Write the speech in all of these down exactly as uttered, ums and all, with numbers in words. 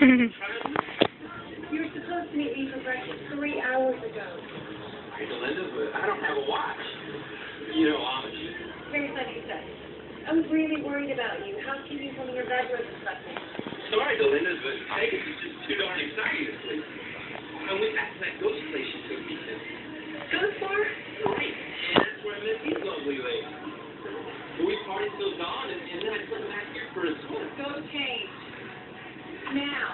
You were supposed to meet me for breakfast three hours ago. Hey, Belinda, but I don't have a watch. You know, Amish. Here's what he said. I was really worried about you. Housekeeping from your bedroom and stuff. Sorry, Belinda, but Vegas is just too darn exciting this week. I went back to that ghost place you took me to. Ghost bar? Right, and that's where I met these lovely ladies. But we partied till dawn, and, and then I come back here for a swim. Go change. Now.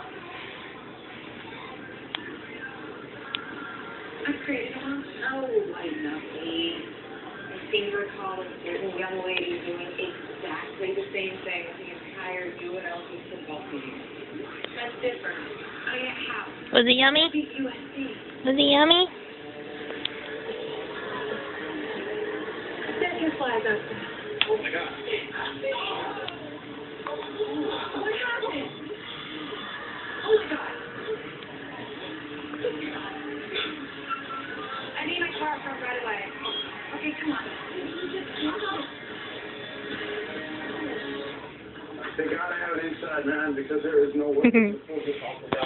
I'm crazy, huh? Oh, I know. I seem to recall a certain young lady doing exactly the same thing with the entire U N L V football team. That's different. I mean, how? Was it yummy? Beat U S C. Was it yummy? Set your flag up. Oh, my God. What happened? Oh, God. I need my car from right away. Okay, come on. They gotta have an inside man because there is no way to pull this off.